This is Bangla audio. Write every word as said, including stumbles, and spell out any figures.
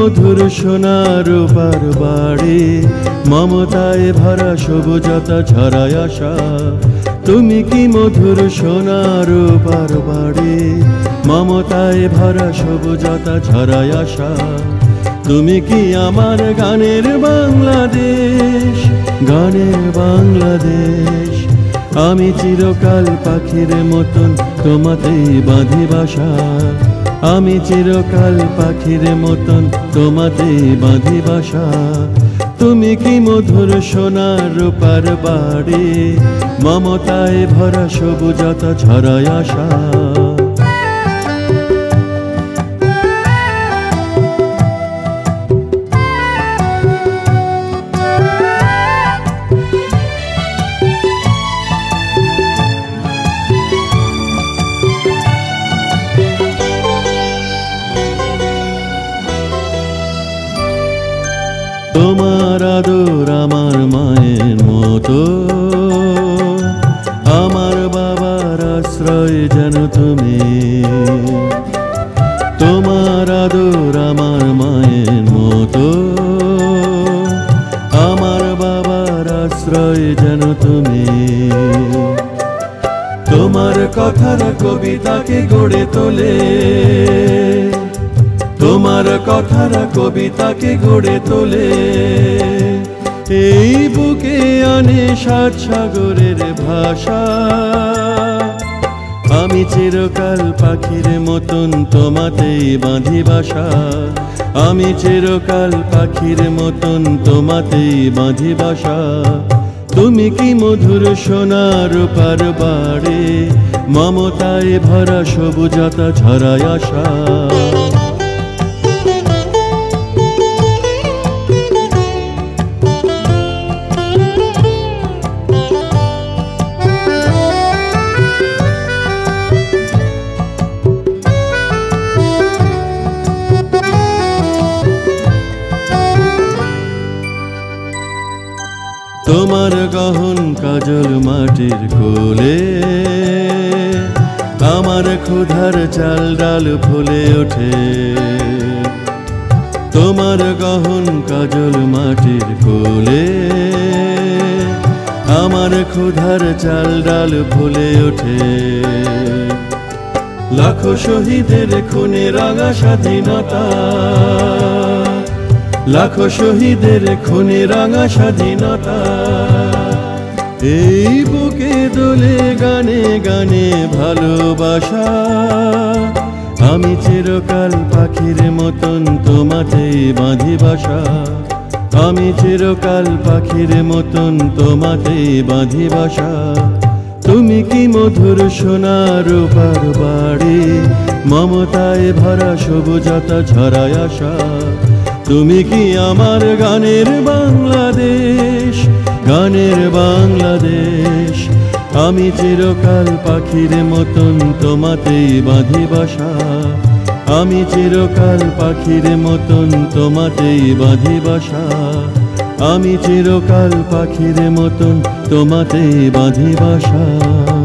মধুর সোনার রূপার বাড়ি, মমতায় ভরা সবুজতা ছড়ায় আশা। তুমি কি মধুর সোনার রূপার বাড়ি, মমতায় ভরা সবুজতা ছড়ায় আশা। তুমি কি আমার গানের বাংলাদেশ, গানের বাংলাদেশ। আমি চিরকাল পাখির মতন তোমাতেই বাঁধি বাসা, আমি চিরকাল পাখির মতন তোমাতেই বাঁধি বাসা। তুমি কি মধুর সোনার রূপার বাড়ি, মমতায় ভরা সবুজতা ছড়ায় আশা। তোমার আদর আমার মায়ের মতো, আমার বাবার আশ্রয় যেন তুমি। তোমার আদর আমার মায়ের মতো, আমার বাবার আশ্রয় যেন তুমি। তোমার কথার কবিতাকে গড়ে তোলে, তোমার কথার কবিতাকে গড়ে তোলে। এই বুকে আনে সাত সাগরের ভাষা। আমি চিরকাল পাখির মতন তোমাতেই বাঁধি বাসা, আমি চিরকাল পাখির মতন তোমাতেই বাঁধি বাসা। তুমি কি মধুর সোনার রূপার বাড়ি, মমতায় ভরা সবুজতা ছড়ায় আশা। তোমার গহন কাজল মাটির কোলে, আমার ক্ষুধার চাল ডাল ফুলে ওঠে। তোমার গহন কাজল মাটির কোলে, আমার ক্ষুধার চাল ডাল ফুলে ওঠে। লাখো শহীদের খুনে রাঙা স্বাধীনতা, লাখো শহীদের খুনে রাঙা স্বাধীনতা। এই বুকে দোলে গানে গানে ভালোবাসা। আমি চিরকাল পাখির মতন তোমাতেই বাঁধি বাসা, আমি চিরকাল পাখির মতন তোমাতেই বাঁধি বাসা। তুমি কি মধুর সোনার রূপার বাড়ি, মমতায় ভরা সবুজতা ছড়ায় আশা। তুমি কি আমার গানের বাংলাদেশ, গানের বাংলাদেশ। আমি চিরকাল পাখির মতন তোমাতেই বাঁধি বাসা, আমি চিরকাল পাখির মতন তোমাতেই বাঁধি বাসা, আমি চিরকাল পাখির মতন তোমাতেই বাঁধি বাসা।